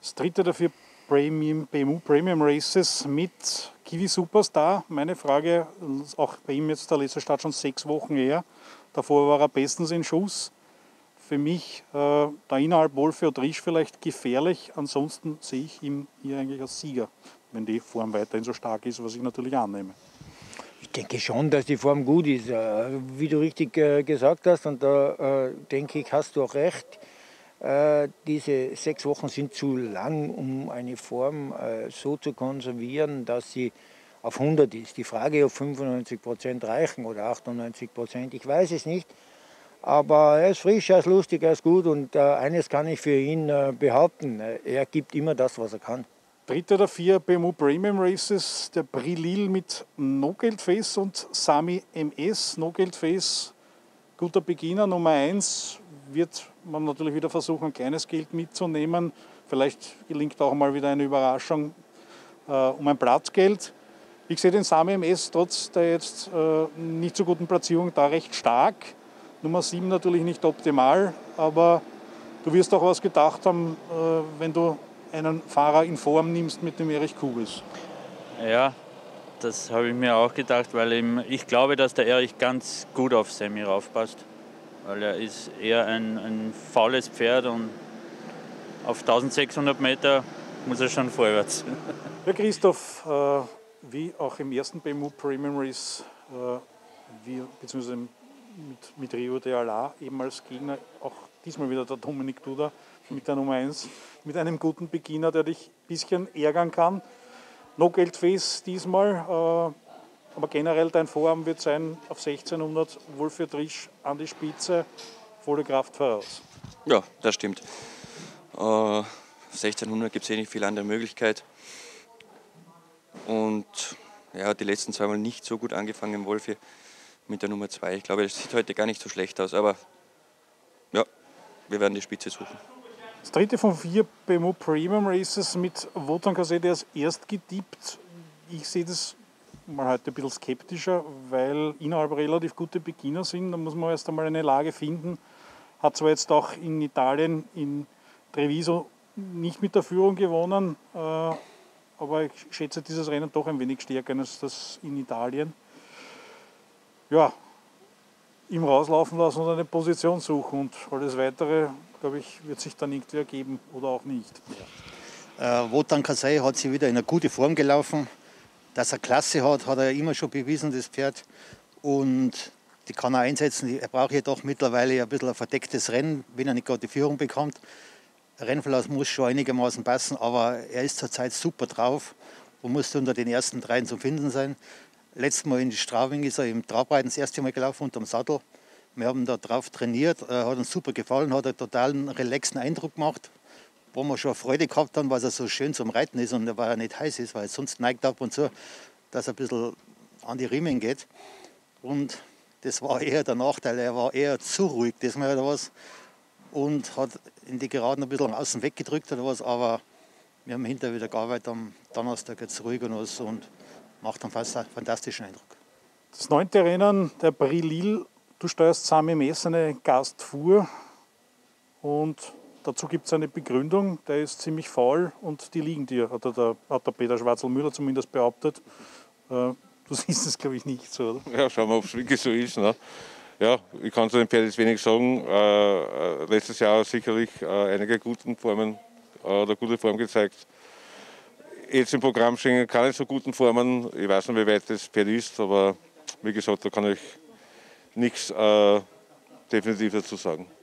Das dritte der vier BMW Premium Races mit Kiwi Superstar. Meine Frage, auch bei ihm jetzt der letzte Start schon 6 Wochen her. Davor war er bestens in Schuss. Für mich da innerhalb Wolfe und Risch vielleicht gefährlich. Ansonsten sehe ich ihn hier eigentlich als Sieger, wenn die Form weiterhin so stark ist, was ich natürlich annehme. Ich denke schon, dass die Form gut ist, wie du richtig gesagt hast. Und da denke ich, hast du auch recht. Diese 6 Wochen sind zu lang, um eine Form so zu konservieren, dass sie auf 100 ist. Die Frage, ob 95% reichen oder 98%, ich weiß es nicht. Aber er ist frisch, er ist lustig, er ist gut und eines kann ich für ihn behaupten, er gibt immer das, was er kann. Dritter der 4 BMW Premium Races, der Brilil mit No Geld Face und Sami MS. No Geld Face, guter Beginner, Nummer 1. Wird man natürlich wieder versuchen, ein kleines Geld mitzunehmen. Vielleicht gelingt auch mal wieder eine Überraschung um ein Platzgeld. Ich sehe den Sami MS trotz der jetzt nicht so guten Platzierung da recht stark. Nummer 7 natürlich nicht optimal, aber du wirst auch was gedacht haben, wenn du einen Fahrer in Form nimmst mit dem Erich Kugels. Ja, das habe ich mir auch gedacht, weil ich glaube, dass der Erich ganz gut auf Semi raufpasst. Weil er ist eher ein faules Pferd und auf 1600 Meter muss er schon vorwärts. Ja, Christoph, wie auch im ersten BMW Premium Race, beziehungsweise mit Rio de Ala eben als Gegner, auch diesmal wieder der Dominik Duda mit der Nummer 1, mit einem guten Beginner, der dich ein bisschen ärgern kann. No Geld Face diesmal, aber generell dein Vorhaben wird sein, auf 1600 Wolfe Risch an die Spitze, volle Kraft voraus. Ja, das stimmt. 1600 gibt es nicht viel andere Möglichkeit. Und ja, die letzten 2 Mal nicht so gut angefangen im Wolfe mit der Nummer 2. Ich glaube, es sieht heute gar nicht so schlecht aus, aber ja, wir werden die Spitze suchen. Das dritte von 4 BMW Premium Races mit Wotan Cassette als erst getippt. Ich sehe das mal heute ein bisschen skeptischer, weil innerhalb relativ gute Beginner sind. Da muss man erst einmal eine Lage finden. Hat zwar jetzt auch in Italien, in Treviso, nicht mit der Führung gewonnen, aber ich schätze dieses Rennen doch ein wenig stärker als das in Italien. Ja, ihm rauslaufen lassen und eine Position suchen und alles Weitere, glaube ich, wird sich dann irgendwie ergeben oder auch nicht. Wotan Cassette hat sich wieder in eine gute Form gelaufen. Dass er Klasse hat, hat er immer schon bewiesen, das Pferd. Und die kann er einsetzen. Er braucht jedoch mittlerweile ein bisschen ein verdecktes Rennen, wenn er nicht gerade die Führung bekommt. Der Rennverlauf muss schon einigermaßen passen, aber er ist zurzeit super drauf und muss unter den ersten 3 zu finden sein. Letztes Mal in Straubing ist er im Trabreiten das erste Mal gelaufen unterm Sattel. Wir haben da drauf trainiert, hat uns super gefallen, hat einen totalen relaxen Eindruck gemacht, wo wir schon Freude gehabt haben, weil er so schön zum Reiten ist und weil er nicht heiß ist, weil sonst neigt ab und zu, dass er ein bisschen an die Riemen geht. Und das war eher der Nachteil, er war eher zu ruhig, das mal oder was. Und hat in die Geraden ein bisschen außen weggedrückt oder was, aber wir haben hinterher wieder gearbeitet, am Donnerstag jetzt ruhig und was und macht einen fantastischen Eindruck. Das 9. Rennen, der Brilil, du steuerst Sami MS, eine Gastfuhr und dazu gibt es eine Begründung, der ist ziemlich faul und die liegen dir, hat der Peter Schwarzel-Müller zumindest behauptet. Du siehst es, glaube ich, nicht so, oder? Ja, schauen wir, ob es wirklich so ist. Ne? Ja, ich kann zu dem Pferd jetzt wenig sagen. Letztes Jahr sicherlich einige gute Formen oder gute Form gezeigt. Jetzt im Programm stehen keine so guten Formen. Ich weiß nicht, wie weit das Pferd ist, aber wie gesagt, da kann ich nichts definitiv dazu sagen.